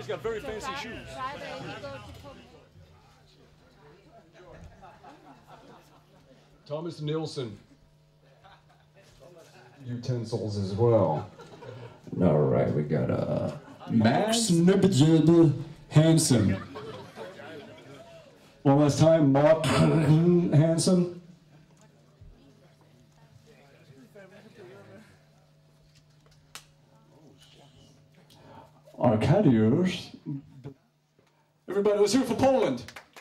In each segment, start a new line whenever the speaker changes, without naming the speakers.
He's got very fancy shoes.
Friday he go to
Thomas Nielsen. Utensils as well. All right, we got Max Nibjed Hansen. One last time, Mark Hansen. Arkadiusz. Everybody, let's hear it for Poland.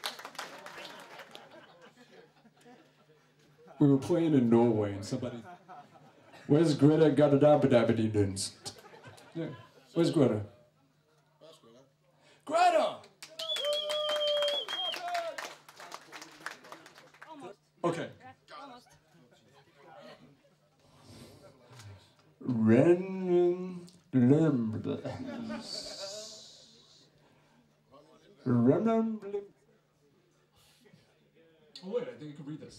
We were playing in Norway and somebody... Where's Greta Gadadabadabadidins? Yeah, where's Greta? Greta! Okay. Ren... Oh wait, I think you can read this.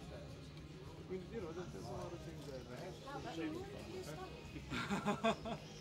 You know, there's a lot of things that